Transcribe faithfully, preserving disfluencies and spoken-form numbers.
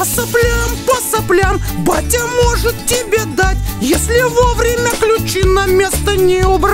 По соплям, по соплям батя может тебе дать, если вовремя ключи на место не убрать.